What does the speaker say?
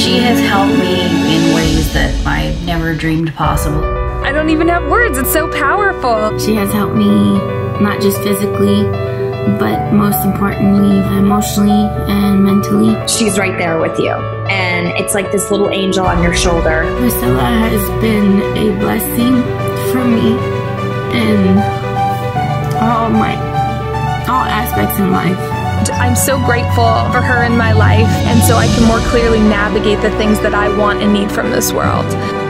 She has helped me in ways that I never dreamed possible. I don't even have words, it's so powerful. She has helped me not just physically, but most importantly, emotionally and mentally. She's right there with you, and it's like this little angel on your shoulder. Priscilla has been a blessing for me in all aspects in life. I'm so grateful for her in my life, and so I can more clearly navigate the things that I want and need from this world.